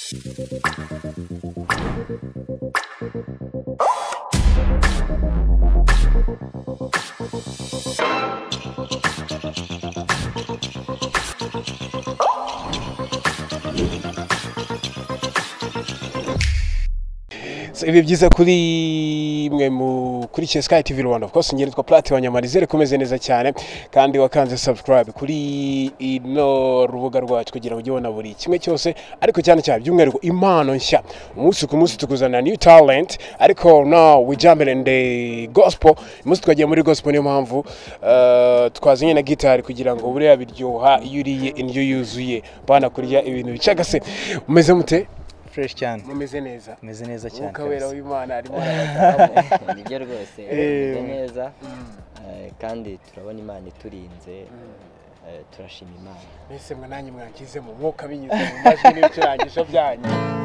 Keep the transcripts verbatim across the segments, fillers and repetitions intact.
Ibi byiza kuri mwe mu kuri SKYTV Rwanda, of course ngere twa plate banyamarize rekomeze neza cyane kandi wakanze subscribe kuri ino rubuga rwacu kugira ngo ujye buri kimwe cyose, ariko cyane cyane by'umwihariko impano nshya umunsi ku munsi tukuzana new talent. Ariko now we jump in the gospel, umunsi twagiye muri gospel, niyo mpamvu uh, twazanye na guitar kugira ngo buriya biryoha iyo uriye indyo yuzuye bana kurya ibintu bicagase. Umeze mute? Fresh cyane. Mumeze neza. Meze neza cyane. Ukabera w'Imana arimo arabataho. Nibyo rwose. Meze neza. Kandi turabona Imana iturinze. Turashima Imana. Mbese mwe nanyi mwangize mu mwuka binyuze mu mashini y'ucurangisho byanyu.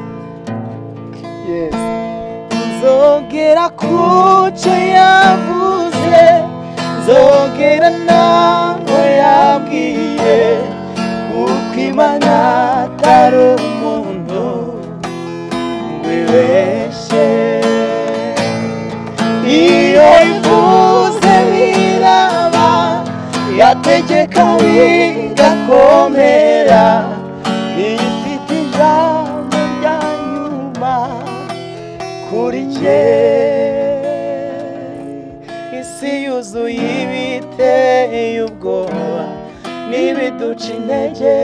Yes. Nzogera kuco yavuze, nzogera naho yabwiye, kuko Imana atari umuntu wibeshe. Iyo ivuze biraba, yategeka bigakomera, ifite ijambo rya nyuma kuri njye. Isi yuzuye ibiteye ubwoba n'ibiduca intege,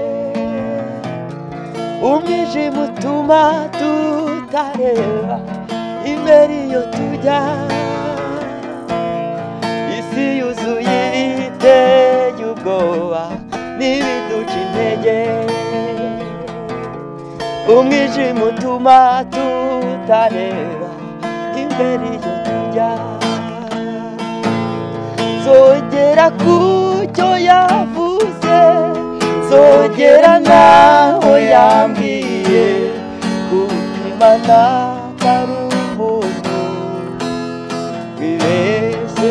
umwijima utuma tutareba imbere iyo tujya. Isi yuzuye ibiteye ubwoba n'ibiduca intege, umwijima utuma tutareba imbere iyo tujya. Nzogera kucyo yavuze, nzogera naho yambwiye, kuko Imana atari umuntu wibeshye.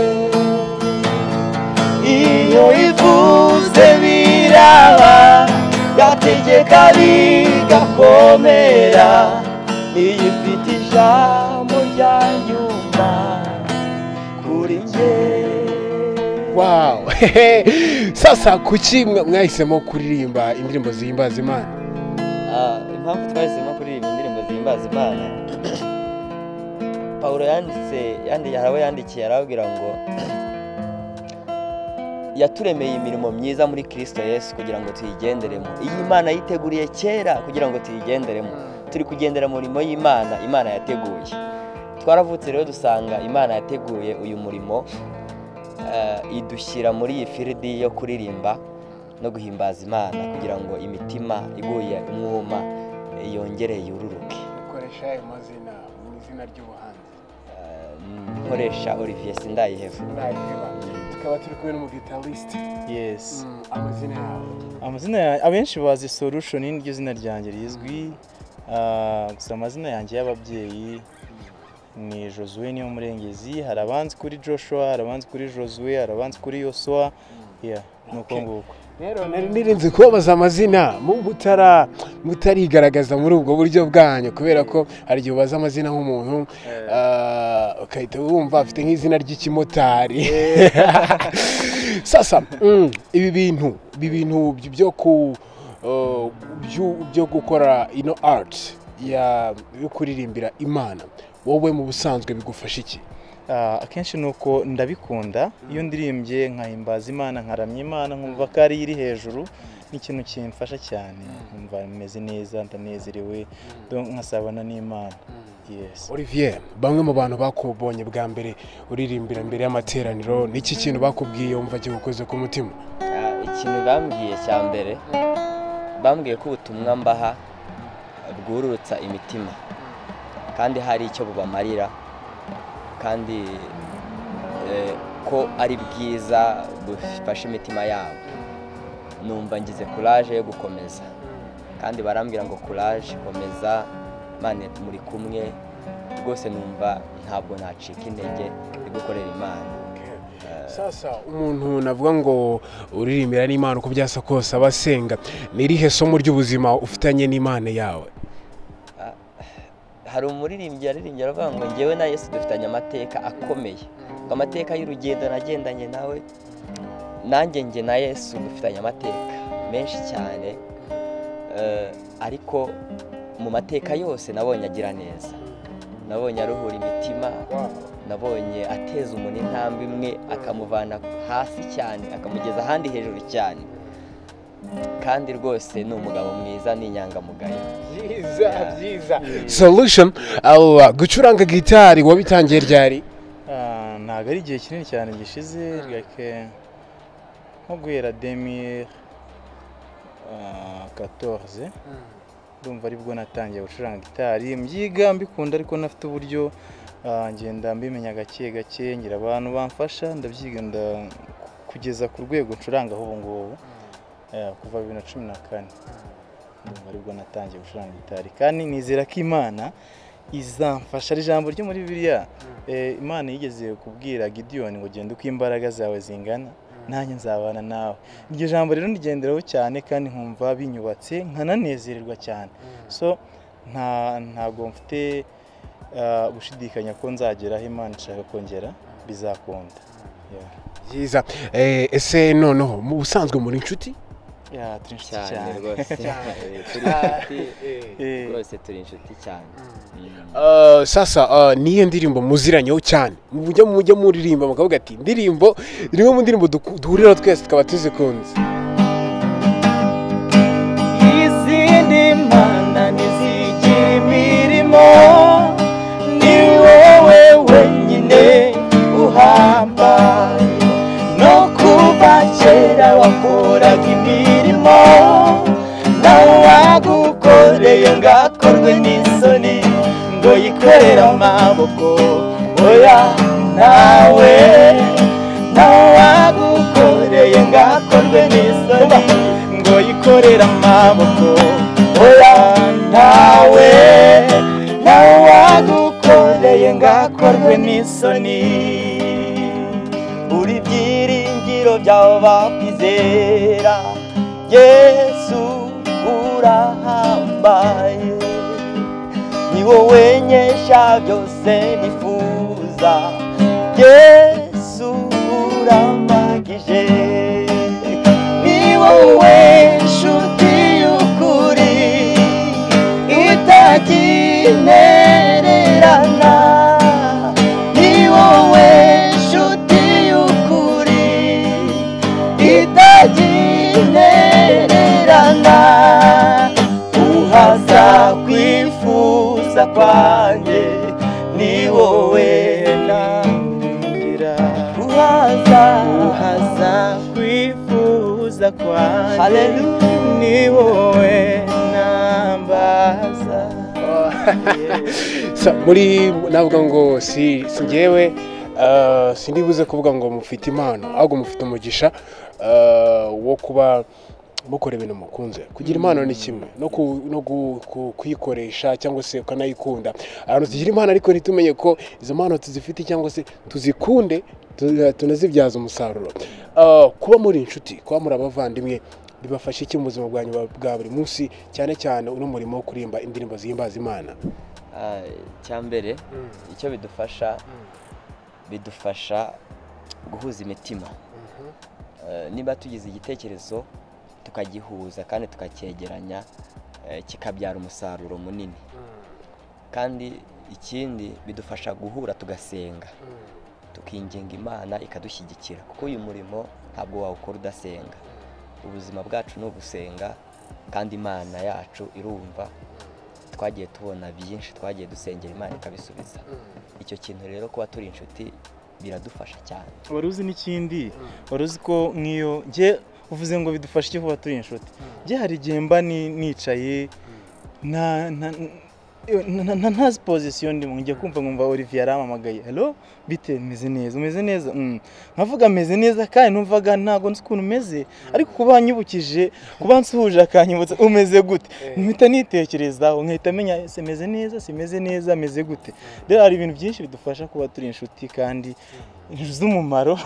Iyo ivuze biraba, yategeka bigakomera, ifite ijambo rya nyuma kuri njye. Wow. Sasa kuki mwahisemo kuririmba indirimbo zihimbaza Imana? Ah, impamvu twahisemo kuririmba indirimbo zihimbaza Imana, Paulo yanditse yandi yarawe yandikiye arabwira ngo yaturemeye imirimo myiza muri Kristo Yesu kugira ngo tuyigenderemo. Iyi Imana yiteguriye kera kugira ngo tuyigenderemo. Turi kugendera mu murimo y'Imana, Imana yateguye. Twaravutse rero dusanga Imana yateguye uyu murimo, uh, idushyira muri iyi firidi yo kuririmba no guhimbaza Imana kugira ngo imitima iguye umwuma yongere yururuke. Ukoresha ayo mazina mu izina ry'ubuhanzi. Nkoresha Olivier Sindayiheva. Tukaba turi kumwe n'umu guitarist. Yes. Amazina yawe. Amazina ya abenshi bazi Solution n'iryo zina ryanjye rizwi. Ah, gusa amazina yanjye y'ababyeyi ni Josué niyo murengezi, harabanzi kuri Joshua, harabanzi kuri Josué, harabanzi kuri Yosua. Yeah, nuko nguko. Rero nari nirinze kubabaza amazina mu mutara mutarigaragaza muri ubwo buryo bwanyu, kubera ko hari igihe ubaza amazina nk'umuntu ukahita wumva afite nk'izina ry'ikimotari. Sasa ibi bintu ibi bintu byo ku byo gukora ino art ya yo kuririmbira Imana, wowe mu busanzwe bigufasha iki? Akenshi nuko ndabikunda, iyo ndirimbye nkahimbaza Imana, nkaramya Imana, nkumva ko ari iri hejuru, ni ikintu kimfasha cyane, nkumva meze neza, ndanezerewe, nkasabana n'Imana. Yes. Olivier, bamwe mu bantu bakubonye bwa mbere uririmbira mbere y'amateraniro, niki kintu bakubwiye wumva kigukoze ku mutima? Ikintu bambwiye cya mbere, bambwiye ko ubutumwa mbaha bwururutsa imitima kandi hari icyo bubamarira, kandi ko ari bwiza bufasha imitima yabo. Numva ngize courage yo gukomeza, kandi barambwira ngo courage, komeza, Imana muri kumwe. Rwose numva ntabwo nacika intege gukorera Imana. Sasa umuntu navuga ngo uririmbira n'Imana uko byasa kose abasenga, ni irihe somo ry'ubuzima ufitanye n'Imana yawe? hari umuririmbyi yaririmbye aravuga ngo njyewe na Yesu dufitanye amateka akomeye, ngo amateka y'urugendo nagendanye nawe, nanjye njye na Yesu dufitanye amateka menshi cyane, ariko mu mateka yose nabonye agira neza, nabonye aruhura imitima, nabonye ateza umuntu intambwe imwe akamuvana hasi cyane akamugeza ahandi hejuru cyane, kandi rwose ni umugabo mwiza, ni inyangamugayo. Byiza byiza. Solution, aho gucuranga gitari wabitangiye ryari? Ntabwo ari igihe kinini cyane gishize, nko guhera demi quatorze ndumva aribwo natangiye gucuranga gitari, mbyiga mbikunda ariko nafite uburyo ngenda mbimenya gake gake, ngira abantu bamfasha ndabyiga kugeza ku rwego ncuranga ubu ngubu kuva bibiri na cumi na kane ndumva aribwo natangiye gucuranga gitari, kandi nizera ko Imana izamfasha. Ari ijambo ryo muri Bibiliya, Imana yigeze kubwira Gideyoni ngo genda uko imbaraga zawe zingana nanjye nzabana nawe. Iryo jambo rero ndigenderaho cyane kandi nkumva binyubatse nkananezererwa cyane, so nta ntago mfite gushidikanya ko nzagera aho Imana ishaka kongera bizakunda. Byiza. Ese noneho mu busanzwe muri inshuti? Ya turi inshuti cyane rwose, rwose turi inshuti cyane. Sasa niyo ndirimbo muziranyeho cyane mujya mujya muririmba mukavuga ati indirimbo rimwe mu ndirimbo duhurira twese tukaba tuzikunze? Izindi mana nizigira imirimo, ni wowe wenyine uhambaye, no kuva kera wakoraga imirimo, nawe wagukoreye ngakorwe n'isoni ngo yikorere amaboko. Oya nawe nawe wagukoreye ngakorwe n'isoni ngo yikorere amaboko. Oya nawe nawe wagukoreye ngakorwe n'isoni. Uri byiringiro by'abo bakwizera, Yesu urahambaye, ni wowe nyesha byose nifuza, Yesu uramagije, ni wowe nshuti y'ukuri itakinererana, ni wowe nshuti y'ukuri itakinererana, uhaza kwifuza kwanjye ni wowe nangira, uhaza uhaza kwifuza kwanjye, haleluya, ni wowe nambaza. Muri navuga ngo si njyewe sindibuze kuvuga ngo mufite impano, ahubwo mufite umugisha wo kuba mukora ibintu mukunze. Kugira impano ni kimwe no kuyikoresha cyangwa se ukanayikunda. Abantu tugira impano ariko ntitumenye ko izo mpano tuzifite cyangwa se tuzikunde tunazibyaza umusaruro. Kuba muri inshuti, kuba muri abavandimwe bibafasha iki mu buzima bwanyu bwa buri munsi, cyane cyane uno murimo wo kuririmba indirimbo zihimbaza Imana? Cyambere icyo bidufasha bidufasha guhuza imitima. Niba tugize igitekerezo tukagihuza kandi tukacyegeranya, kikabyara umusaruro munini. Kandi ikindi bidufasha guhura tugasenga, tukinginga Imana ikadushyigikira, kuko uyu murimo ntabwo wawukora udasenga. Ubuzima bwacu ni ugusenga, kandi Imana yacu irumva. Twagiye tubona byinshi, twagiye dusengera Imana ikabisubiza. Icyo kintu rero kuba turi inshuti biradufasha cyane. Wari uzi n'ikindi, wari uzi ko nk'iyo nge uvuze ngo bidufasha iki kuba turi inshuti, nge hari igihe mba nicaye ntazi position ndimo, ngiye kumva nkumva Olivier arampamagaye, hello bite, meze neza, umeze neza? Nkavuga meze neza, kandi numvaga ntago nzi ukuntu meze, ariko kuba nyibukije, kuba nsuhuje akanyibutsa umeze gute, mpita nitekerezaho nkahita menya se meze neza, simeze neza, meze gute. Rero hari ibintu byinshi bidufasha kuba turi inshuti kandi z'umumaro.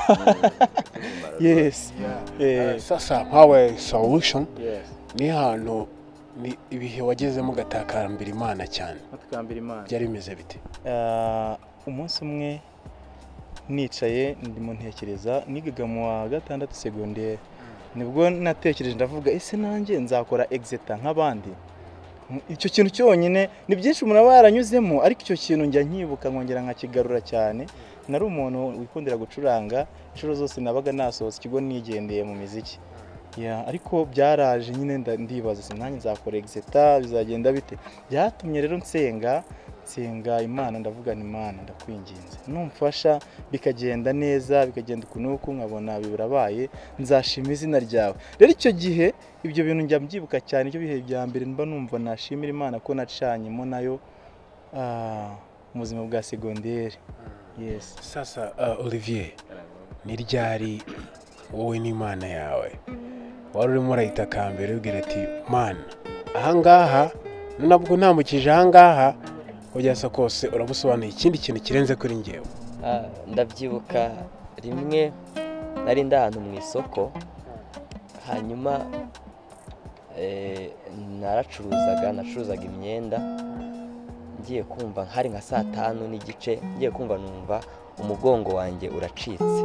Yes. Sasa hawe solution ni hano ni ibihe wagezemo ugatakambira Imana cyane batakambira Imana byari bimeze bite? Umunsi umwe nicaye ndimo ntekereza nigaga mu wa gatandatu segondere nibwo natekereje ndavuga ese nanjye nzakora exeta nk'abandi. Icyo kintu cyonyine ni byinshi umuntu aba yaranyuzemo ariko icyo kintu njya nkibuka nkongera nkakigarura cyane. Nari umuntu wikundira gucuranga inshuro zose nabaga nasohotse ikigo nigendeye mu muziki ya ariko byaraje nyine ndibaza se nanjye nzakora exeta bizagenda bite. Byatumye rero nsenga nsenga Imana ndavuga ni Imana ndakwinginze numfasha bikagenda neza bikagenda ukunuku nkabona biburabaye nzashima izina ryawe. Rero icyo gihe ibyo bintu njya mbyibuka cyane icyo bihe bya mbere mba numva nashimira Imana ko nacanyemo nayo ah mu buzima bwa segondere. Yes. Sasa uh, Olivier ni ryari wowe n'Imana yawe wari urimo urayitakambira ubwira ati Mana ahangaha nabwo ntamukije ahangaha ujyasa kose urabusobanuye ikindi kintu kirenze kuri njyewe? Ndabyibuka rimwe nari ndahantu mu isoko hanyuma naracuruzaga nacuruzaga imyenda ngiye kumva hari nka saa tanu n'igice ngiye kumva numva umugongo wanjye uracitse.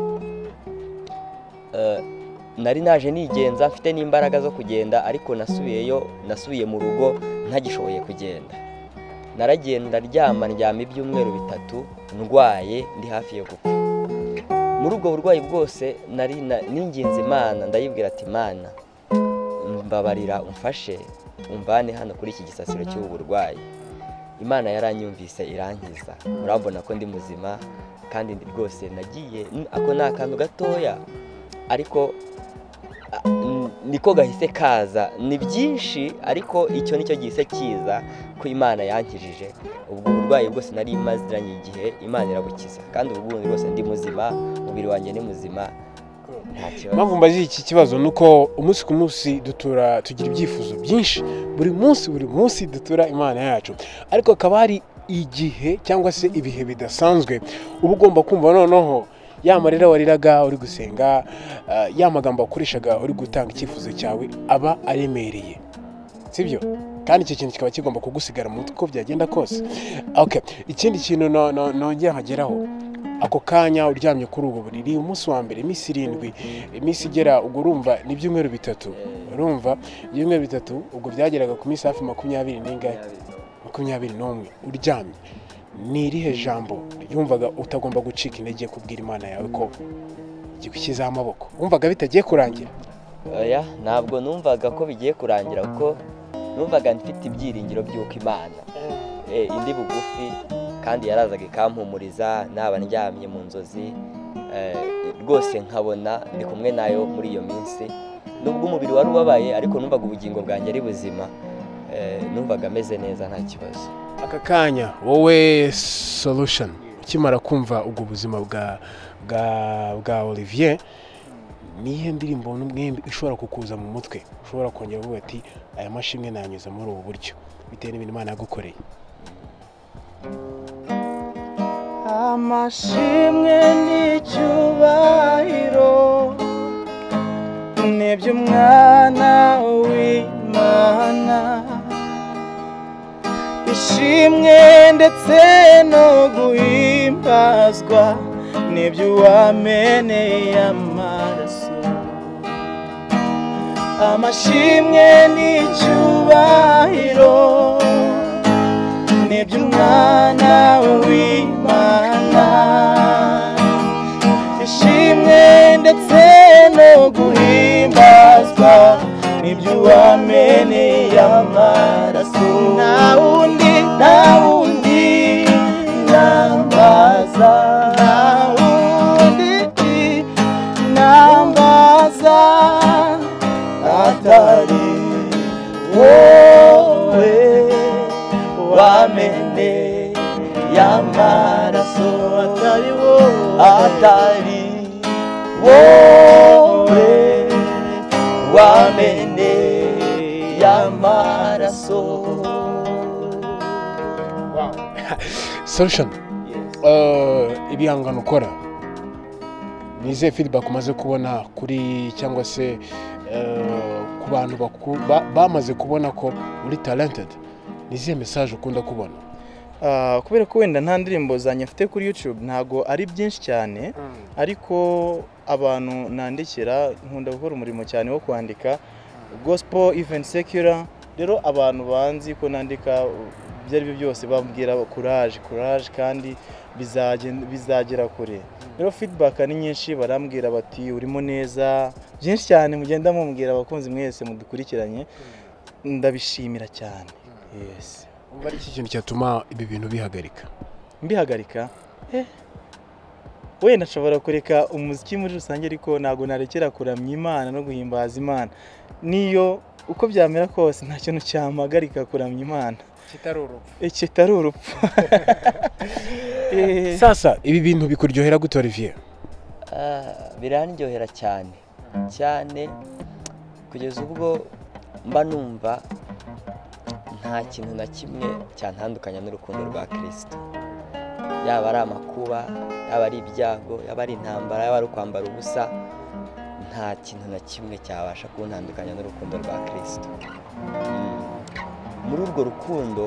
Nari naje nigenza mfite n'imbaraga zo kugenda ariko nasubiyeyo nasubiye mu rugo ntagishoboye kugenda. Naragenda ryama ndyama ibyumweru bitatu ndwaye ndi hafi yo gupfa. Muri ubwo burwayi bwose nari ningenzi Imana ndayibwira ati Imana mbabarira umfashe umvane hano kuri iki gisasiro cy'ubu burwayi. Imana yaranyumvise irankiza murabona ko ndi muzima kandi ndi rwose nagiye ako na kantu gatoya ariko niko gahise kaza ni byinshi ariko icyo nicyo gihise kiza ko Imana yankijije. Ubwo burwayi bwose nari imaziranye igihe Imana irabukiza kandi ubu bundi rwose ndi muzima umubiri wanjye ni muzima nta kibazo. Mpamvu mbazi iki kibazo nuko umunsi ku munsi dutura tugira ibyifuzo byinshi buri munsi buri munsi dutura Imana yacu ariko akaba hari igihe cyangwa se ibihe bidasanzwe uba ugomba kumva noneho ya marira wariraga uri gusenga ya magambo wakoreshaga uri gutanga icyifuzo cyawe aba aremereye sibyo kandi icyo kintu kikaba kigomba kugusigara mu mutwe uko byagenda kose. Okay, ikindi kintu nongeye nkageraho ako kanya uryamye kuri ubu buriri umunsi wa mbere iminsi irindwi iminsi igera ubwo urumva ni ibyumweru bitatu urumva ibyumweru bitatu ubwo byageraga ku minsi hafi makumyabiri n'ingahe makumyabiri n'umwe uryamye. Ni irihe jambo yumvaga utagomba gucika intege kubwira Imana yawe ko gikushyizeho amaboko wumvaga bitagiye kurangira? Oya ntabwo numvaga ko bigiye kurangira kuko numvaga mfite ibyiringiro by'uko Imana indi bugufi kandi yarazaga ikampumuriza naba ndyamye mu nzozi rwose nkabona ndi kumwe nayo muri iyo minsi. Nubwo umubiri wari ubabaye ariko numvaga ubugingo bwanjye ari buzima numvaga ameze neza nta kibazo. Aka kanya wowe solution ukimara kumva ubwo buzima bwa bwa bwa Olivier nihe ndirimbo n'umwembi ishobora kukuza mu mutwe ushobora kongera uvuga ati aya mashimwe nanyuza muri ubu buryo bitewe n'ibintu Imana yagukoreye? Amashimwe n'icyubahiro nibyo umwana w'Imana ishimwe ndetse no guhimbazwa nibyo wameneye amaraso. Amashimwe n'icyubahiro nibyo umwana w'Imana ishimwe ndetse no guhimbazwa nibyo wameneye amaraso. Nta wundi nta wundi nambaza nta wundi nambaza atari wowe wameneye amaraso atari wowe atari wowe wameneye amaraso. Solution ibihangano ukora nize feedback umaze kubona kuri cyangwa se ku bantu bamaze kubona ko uri talented ni izihe message ukunda kubona? Kubera ko wenda nta ndirimbo zanjye mfite kuri YouTube ntago ari byinshi cyane, ariko abantu nandikira nkunda gukora umurimo cyane wo kwandika gospel even secular. Rero abantu banzi ko nandika byari byo byose bambwira courage courage kandi bizagera kure. Rero feedback ni nyinshi, barambwira bati urimo neza, byinshi cyane mugenda mumbwira abakunzi mwese mudukurikiranye, ndabishimira cyane. Yes. Umva iki kintu cyatuma ibi bintu bihagarika? Mbihagarika eh wenda nshobora kureka umuziki muri rusange, ariko nago narekera kuramya Imana no guhimbaza Imana. Niyo uko byamera kose nta kintu cyamagarika kuramya Imana kitari urupfu. Eh kitari urupfu. Sasa ibi bintu bikuryohera gute Olivier? Ah, birandyohera cyane cyane kugeza ubwo mba numva nta kintu na kimwe cyantandukanya n'urukundo rwa Kristo. Yaba ari amakuba, yaba ari ibyago, yaba ari intambara, yaba ari kwambara ubusa, nta kintu na kimwe cyabasha kuntandukanya n'urukundo rwa Kristo. Muri urwo rukundo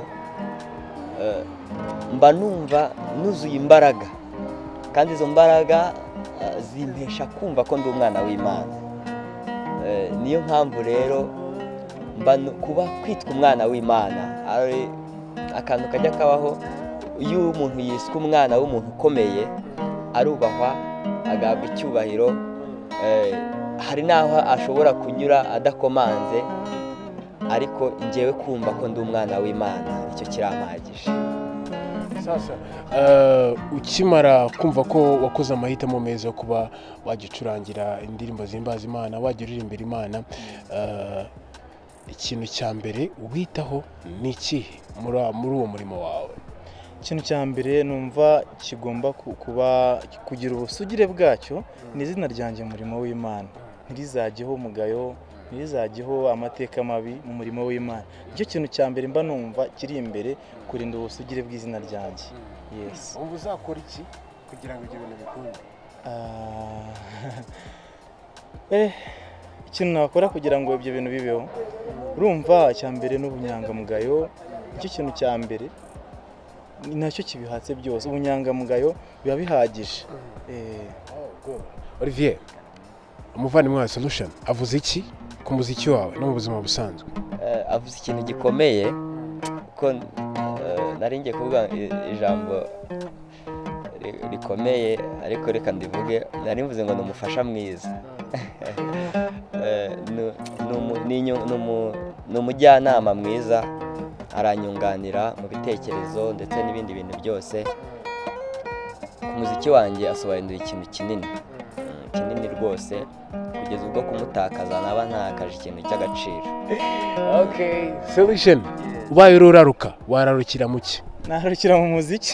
mba numva nuzuye imbaraga, kandi izo mbaraga zimpesha kumva ko ndi umwana w'Imana. Niyo mpamvu rero mba kuba kwitwa umwana w'Imana ari akantu kajya kabaho. Iyo umuntu yiswe umwana w'umuntu ukomeye arubahwa, agahabwa icyubahiro, hari naho ashobora kunyura adakomanze, ariko ngewe kumva ko ndi umwana w'Imana icyo kirampagije. Sasa ukimara kumva ko wakoze amahitamo meza kuba wagicurangira indirimbo zimbaza Imana, wagiririmbira Imana, ikintu cya mbere witaho ni ikihe muri uwo murimo wawe? Ikintu cya mbere numva kigomba kuba kugira ubusugire bwacyo ni izina ryanjye mu murimo w'Imana, ntirizajyeho umugayo, ntirizajyeho amateka mabi mu murimo w'Imana. Icyo kintu cya mbere mba numva kiri imbere, kurinda ubusugire bw'izina ryanjye. Yes. Ubu uzakora iki kugira ngo ibyo bintu bikunde? Eh ikintu nakora kugira ngo ibyo bintu bibeho, urumva cya mbere n'ubunyangamugayo. Icyo kintu cya mbere nacyo kibihatse byose, ubunyangamugayo biba bihagije. Eh Olivier, umuvandimwe wa Solution avuze iki ku muziki wawe no mu buzima busanzwe? Avuze ikintu gikomeye ko nari ngiye kuvuga ijambo rikomeye, ariko reka ndivuge. Nari mvuze ngo numufasha mwiza, ni umujyanama mwiza, aranyunganira mu bitekerezo ndetse n'ibindi bintu byose. Ku muziki wanjye asobanura ikintu kinini kinini rwose, kugeza ubwo kumutakaza naba ntakaje ikintu cy'agaciro. Okay, Solution, ubaye ururaruka wararukira muki? Nararukira mu muziki.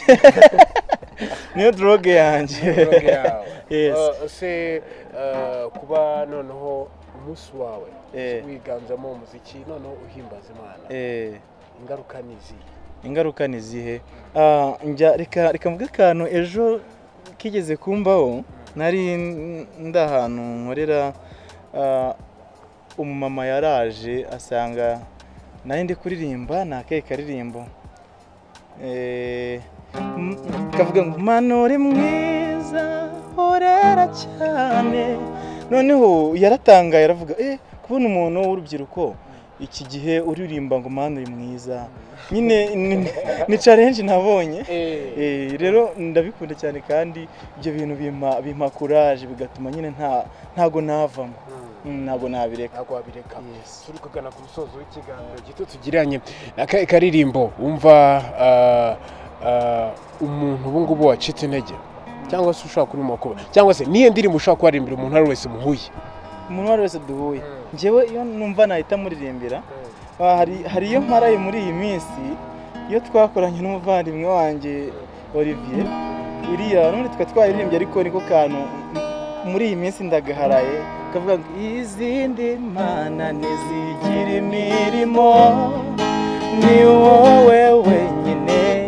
Niyo droge yanjye. Droge yawe. Yes. Se kuba noneho umunsi wawe wiganzamo umuziki noneho uhimbaza Imana, eh ingaruka nizihe? Ingaruka nizihe? Ah njya reka reka mvuge akantu ejo kigeze kumbaho. Nari ndahantu nkorera, umumama yaraje asanga nari ndi kuririmba nakaye karirimbo, eh kavuga ngo manore mwiza horera cyane. Noneho yaratangaye aravuga eh kubona umuntu w'urubyiruko iki gihe uririmba ngo mana uri mwiza, nyine ni challenge nabonye. Eh rero ndabikunda cyane, kandi ibyo bintu bima bima courage, bigatuma nyine nta ntago navamo, ntago nabireka ntago wabireka. Turi kugana ku musozo w'ikiganiro gito tugiranye nakaye karirimbo wumva umuntu ubu ngubu wacitse intege, cyangwa se ushaka kuri makuba, cyangwa se niye ndirimbo ushaka kwarimbira umuntu ari wese muhuye? Umuntu ari wese duhuye, njewe iyo numva nahita muririmbira. Hari hari iyo mparaye muri iyi minsi, iyo twakoranye n'umuvandimwe wanjye Olivier, iriya none twa twaririmbye, ariko niko kantu muri iyi minsi ndagaharaye kavuga ngo izindi mana nizigira imirimo, ni wowe wenyine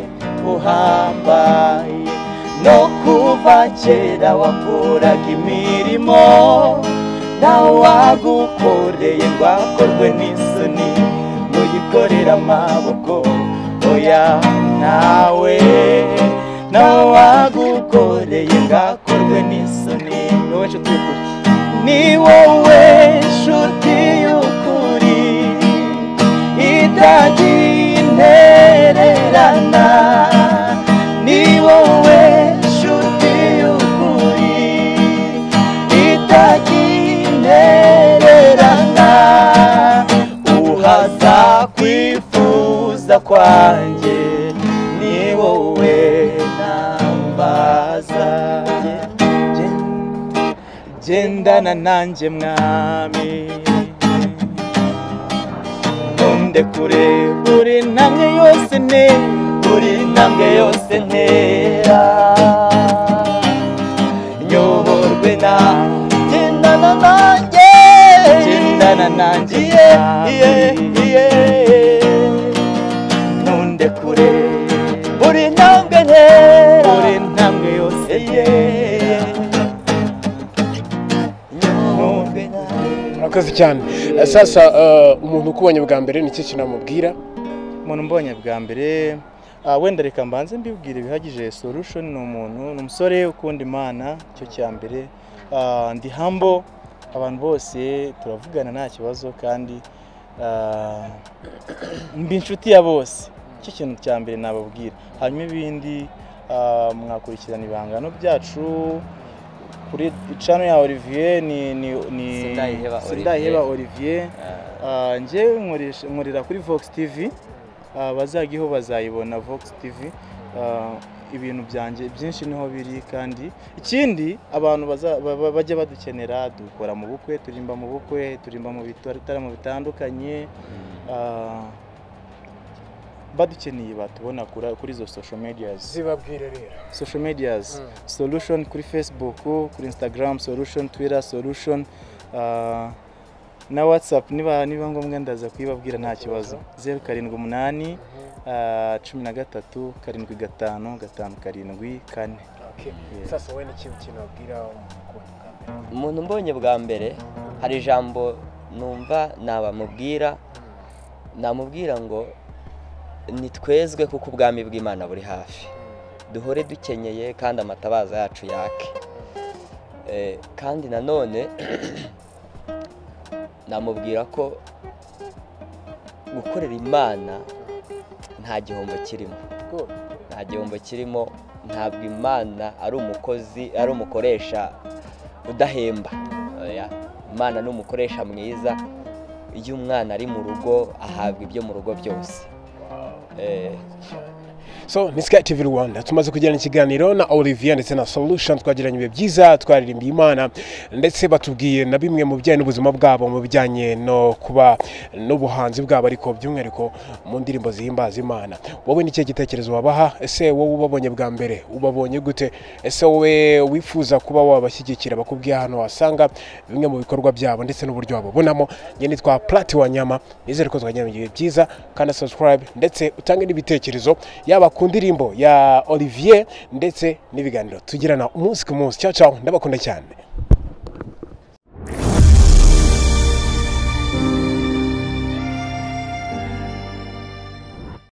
uhambaye, no kuva kera wakoraga imirimo, ntawagukoreye ngo akorwe n'isoni muyikorera amaboko oya ntawe ntawagukoreye ngo akorwe n'isoni wowe nshuti y'ukuri ni wowe nshuti y'ukuri itagintererana ni wowe nshuti y'ukuri itagintererana uhaza kwifuza kwanjye ni wowe nambaza gendana nanjye mwami ntunde kure buri ntambwe yose ne buri ntambwe yose ntera nyoborwe na gendana nanjye gendana nanjye ntunde kure buri ntambwe ntera buri ntambwe yose murakoze cyane. Sasa umuntu ukubonye bwa mbere ni iki kinamubwira? umuntu mbonye bwa mbere wenda reka mbanze mbibwire bihagije. Solution ni umuntu ni umusore ukunda Imana, cyo cya mbere. Ndi humble, abantu bose turavugana nta kibazo kandi mbi inshuti ya bose, cyo kintu cya mbere nababwira. Hanyuma ibindi mwakurikirana ibihangano byacu kuri channel ya Olivier ni ni ni Sindayiheba Olivier. Nje nkorera kuri Vox T V, bazagiho bazayibona Vox T V. Ibintu byanje byinshi niho biri, kandi ikindi abantu bajya badukenera, dukora mu bukwe, turimba mu bukwe, turimba mu bitaramo bitandukanye. Badukeneye batubona kuri zo social medias. Zibabwire rero Social medias mm. Solution kuri Facebook, kuri Instagram Solution, Twitter Solution, uh, na WhatsApp niba niba ngombwa ndaza kwibabwira nta kibazo. zero karindwi umunani cumi na gatatu karindwi gatanu gatanu karindwi kane. Okay. Yeah. Sasa wowe niki kinabwira umuntu mbonye bwa mbere? Hari ijambo numva nabamubwira, namubwira ngo nitwezwe kuko ubwami bw'Imana buri hafi, duhore dukenyeye kandi amatabaza yacu yake. Eh, kandi nanone namubwira ko gukorera Imana nta gihombo kirimo, nta gihombo kirimo. Ntabwo Imana ari umukozi, ari umukoresha udahemba. Imana ni umukoresha mwiza. Iyo umwana ari mu rugo ahabwa ibyo mu rugo byose. Eh, So ni SKYTV Rwanda, tumaze kugirana ikiganiro na Olivier ndetse na Solution, twagiranye ibihe byiza, twaririmbiye Imana ndetse batubwiye na bimwe mu bijyanye n'ubuzima bwabo, mu bijyanye no kuba n'ubuhanzi bwabo, ariko by'umwihariko mu ndirimbo zihimbaza Imana. Wowe ni cyo gitekerezo wabaha? Ese wowe ubabonye bwa mbere ubabonye gute? Ese wowe wifuza kuba wabashyigikira, bakubwiye hano wasanga bimwe mu bikorwa byabo ndetse n'uburyo babonamo. Nge nitwa Plati wa Nyama, nizere ko twagiranye ibihe byiza, kandi subscribe ndetse utange n'ibitekerezo yaba ku ndirimbo ya Olivier ndetse n'ibiganiro tugirana umunsi ku munsi. Ciao ciao, ndabakunda cyane.